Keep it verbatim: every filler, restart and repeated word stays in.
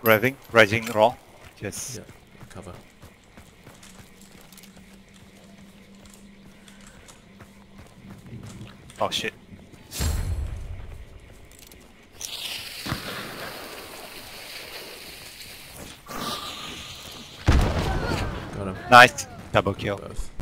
Revving, rising raw. Yes. Yeah, cover. Oh shit. Got him. Nice. Double kill. Both.